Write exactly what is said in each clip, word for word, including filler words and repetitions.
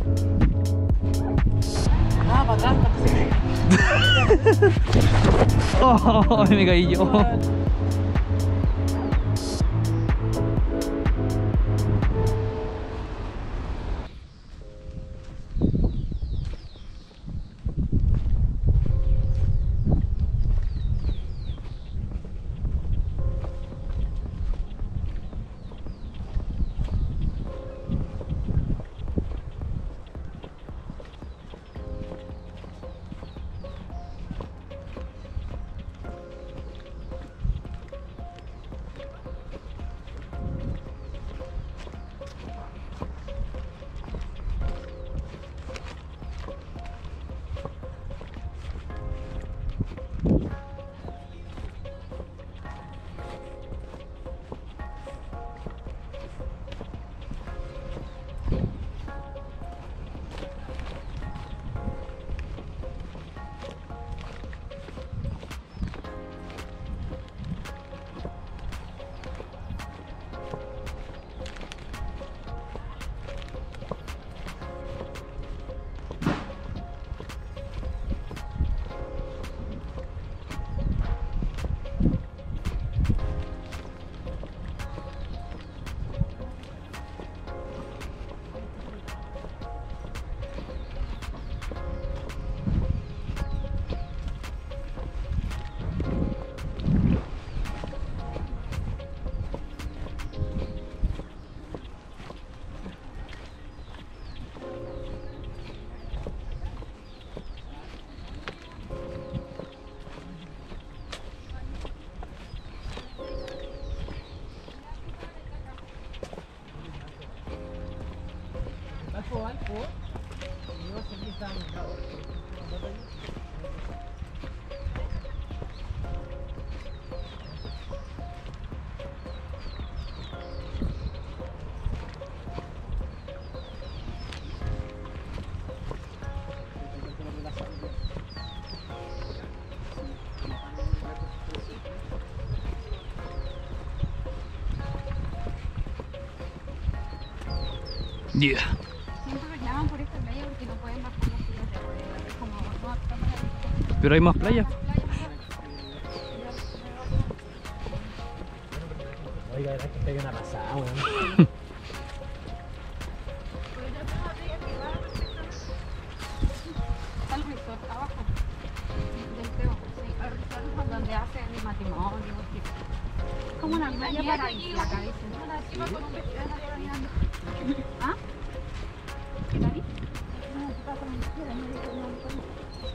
Ah, para atrás, para atrás. Oh, me caí yo. Yeah. Siempre reclaman por esta playa porque no pueden bajar las sillas de ruedas. Es como, no apta para esto. Pero hay más playas. Oiga, verdad que pegue una pasada, weón. Está el resort abajo del Teo, sí, el resort donde hacen el matrimonio. Es como una playa paradisíaca, dicen. Una chica con un vestido de novia caminando. ¿Ah? ¿Qué tal? No, se pasa con un vestido de novia caminando.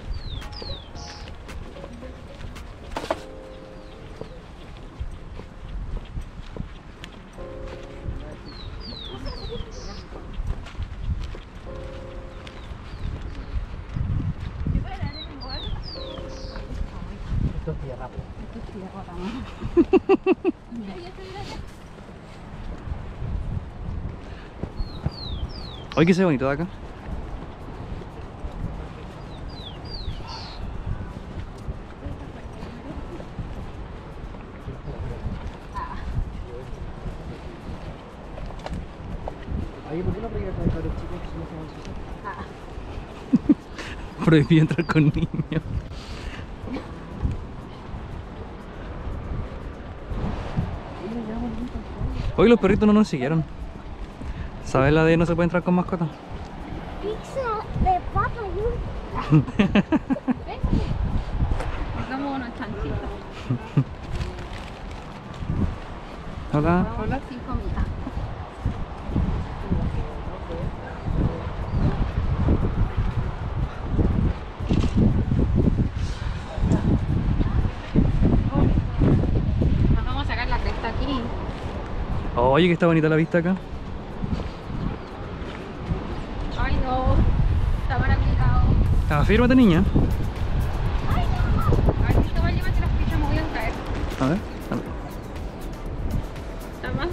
Esto es tierra, po. Esto es tierra también. Mira, ya estoy allá. Oye, que se ve bonito de acá. Oye, ¿por qué no prohíbes a los chicos que no se van a hacer? Prohibido entrar con niños. Hoy los perritos no nos siguieron. ¿Sabes la de no se puede entrar con mascota? Pizza de papa y Hagamos unos chanchitos. Hola. Hola, sin comida. Nos vamos a sacar la cresta aquí. Oye, que está bonita la vista acá. Ay, no. Está maravillado. Afírmate, niña. Ay, no. Esto va a llevar que las pizzas me voy a caer. A ver. A ver. ¿Está más?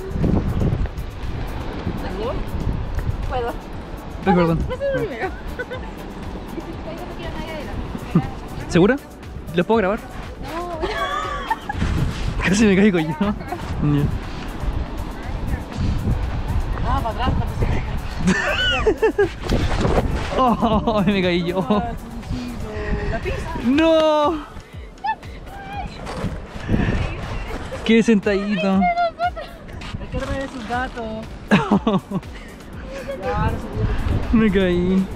¿Puedo? Ay, perdón. Pásame primero. Ahí no quiero nadie adelante. ¿Segura? ¿Les puedo grabar? No. Casi me caigo yo. Ya. Ah, para atrás, para atrás. Oh, me caí yo. No. Qué sentadito. Hay que reír sus gatos. Ya, no se Me caí.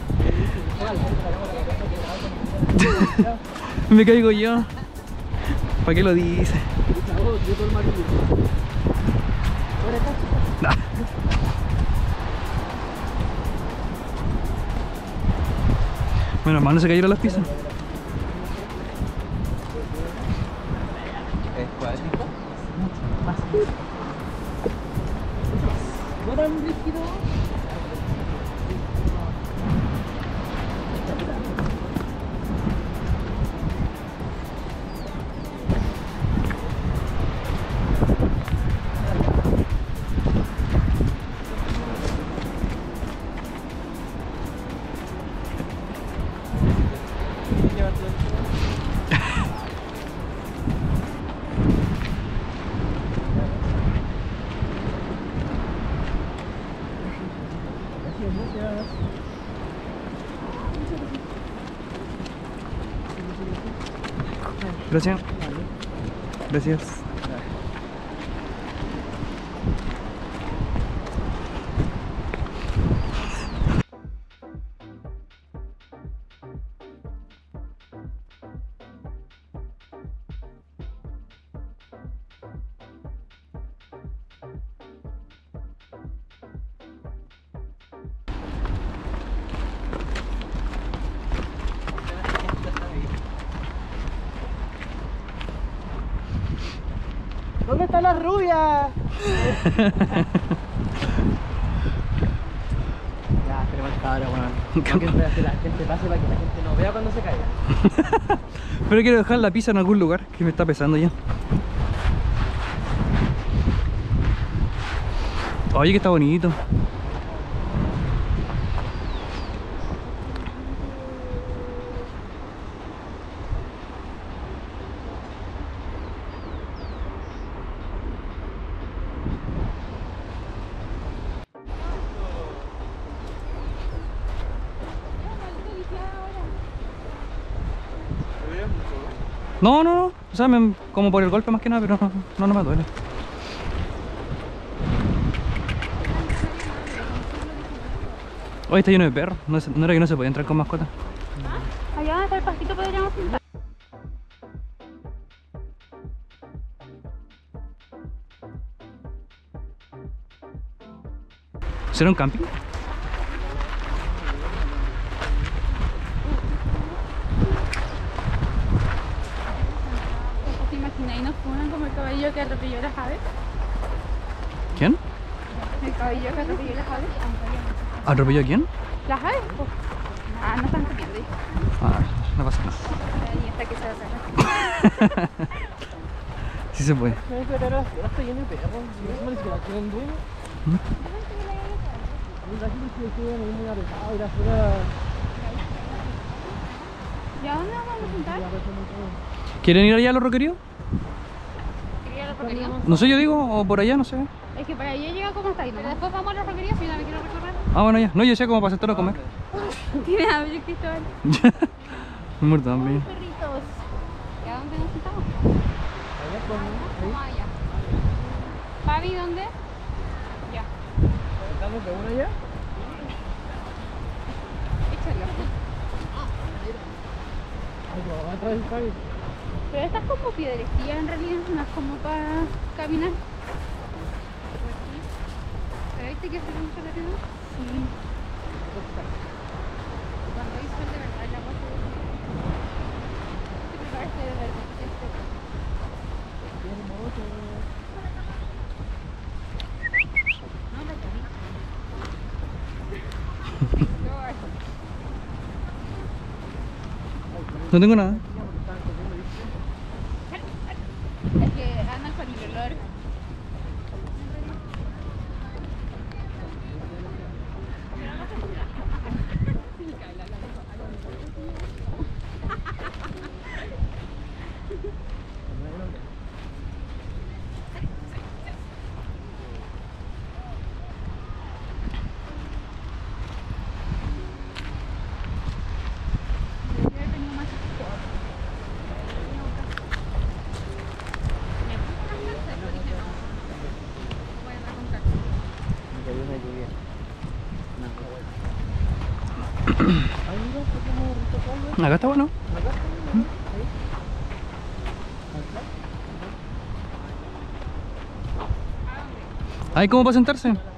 Me caigo yo. ¿Para qué lo dices? Nah. Bueno, hermano, se cayeron las pizzas. ¿Es cuático? Más. No tan rígido. Gracias. Gracias. ¿Dónde está la rubia? Ya, tenemos cabra, weón. Hay que esperar a que la gente pase para que la gente no vea cuando se caiga. Pero quiero dejar la pizza en algún lugar que me está pesando ya. Oye, que está bonito. No, no, no. O sea, me, como por el golpe más que nada, pero no, no, no me duele. Hoy está lleno de perros. No, es- no era que no se podía entrar con mascotas. Allá donde está el pastito podríamos sentar. ¿Será un camping? ¿Te imaginas? Y nos funan como el caballo que atropelló las aves. ¿Quién? El caballo que atropelló las aves. ¿Atropelló a quién? Las aves, pues. Ah, no están comiendo. Ah, no pasa nada. Y hasta que se la sacan. Sí se puede. No, pero ahora está lleno de perros. No sé si la quieren dueño. La gente se queda muy apretado y la fuera. ¿Y a dónde vamos a sentar? ¿Quieren ir allá a los roqueríos? ¿Quería los roqueríos? No sé, yo digo, o por allá, no sé. Es que para allá llega como hasta ahí, pero después vamos a los roqueríos y yo también quiero recorrer. Ah, bueno, ya. No, yo sé cómo para sentarnos a comer. Tiene hambre, Cristóbal. Me muerto de hambre. Perritos. ¿Y a dónde nos sentamos? Allá con Vamos allá. Fabi, ¿dónde? Ya. ¿Estamos de una allá? Échalo. Ay, va a traer el Fabi. Pero esta es como piedrecilla en realidad, no es como para caminar. ¿Pero viste que hace mucho la tienda? Sí. Cuando hay sol de verdad, el agua se ve. Te preparaste de verdad. No, la comí. No tengo nada. Es que andan con el olor. Ay, mira, ¿qué como rito acá, Acá está bueno. acá, ahí. Acá. ¿Hay cómo para sentarse?